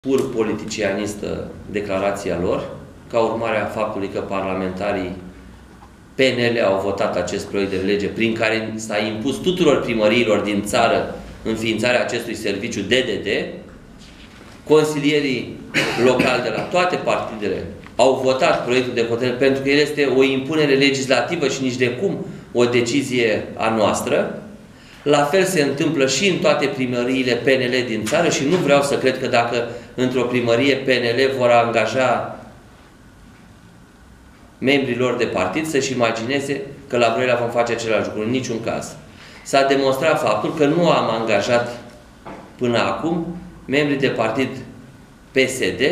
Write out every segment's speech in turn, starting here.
pur politicianistă declarația lor, ca urmare a faptului că parlamentarii PNL au votat acest proiect de lege prin care s-a impus tuturor primăriilor din țară înființarea acestui serviciu DDD. Consilierii locali de la toate partidele au votat proiectul de hotărâre pentru că el este o impunere legislativă și nici de cum o decizie a noastră. La fel se întâmplă și în toate primăriile PNL din țară și nu vreau să cred că dacă într-o primărie PNL vor angaja membrii lor de partid să-și imagineze că la Brăila vom face același lucru. În niciun caz. S-a demonstrat faptul că nu am angajat până acum membrii de partid PSD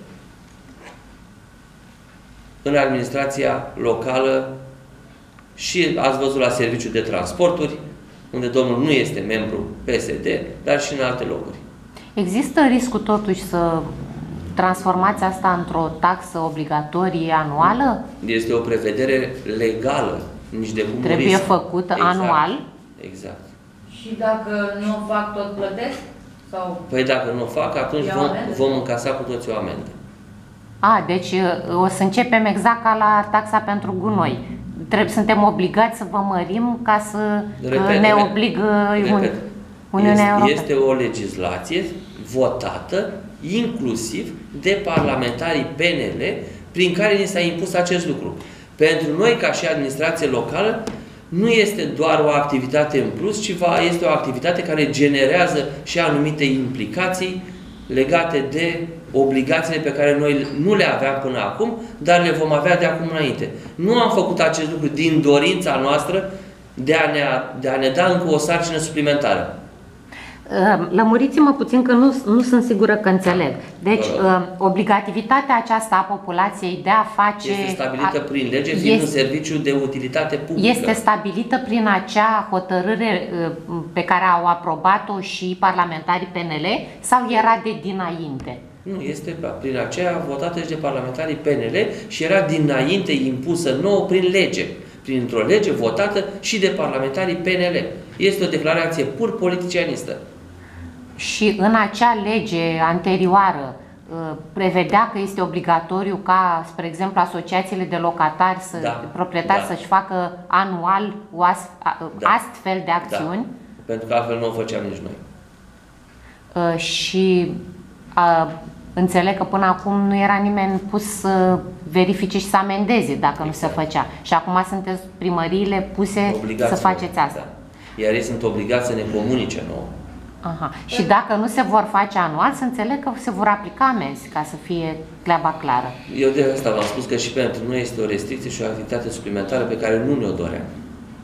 în administrația locală și ați văzut la serviciul de transporturi, unde domnul nu este membru PSD, dar și în alte locuri. Există riscul totuși să transformați asta într-o taxă obligatorie anuală? Este o prevedere legală, nici de cum trebuie risc. făcută anual? Exact. Și dacă nu o fac, tot plătesc? Sau păi dacă nu o fac, atunci vom încasa cu toți o amendă. Deci o să începem exact ca la taxa pentru gunoi. Suntem obligați să vă mărim ca să ne obligă Uniunea Europeană. Este o legislație votată inclusiv de parlamentarii PNL prin care ni s-a impus acest lucru. Pentru noi, ca și administrație locală, nu este doar o activitate în plus, ci este o activitate care generează și anumite implicații legate de obligațiile pe care noi nu le aveam până acum, dar le vom avea de acum înainte. Nu am făcut acest lucru din dorința noastră de a ne da încă o sarcină suplimentară. Lămuriți-mă puțin că nu sunt sigură că înțeleg. Deci, obligativitatea aceasta a populației de a face... Este stabilită prin lege, fiind un serviciu de utilitate publică. Este stabilită prin acea hotărâre pe care au aprobat-o și parlamentarii PNL sau era de dinainte? Nu, este prin aceea votată și de parlamentarii PNL și era dinainte impusă nouă prin lege. Printr-o lege votată și de parlamentarii PNL. Este o declarație pur politicianistă. Și în acea lege anterioară prevedea că este obligatoriu ca, spre exemplu, asociațiile de locatari, proprietari să-și facă anual astfel de acțiuni? Da, pentru că altfel nu o făceam nici noi. Și înțeleg că până acum nu era nimeni pus să verifice și să amendeze dacă nu se făcea. Și acum sunteți primăriile puse să faceți asta. Da. Iar ei sunt obligați să ne comunice nouă. Aha. Și dacă nu se vor face anual, să înțeleg că se vor aplica amenzi, ca să fie treaba clară. Eu de asta v-am spus că și pentru noi este o restricție și o activitate suplimentară pe care nu ne-o doream.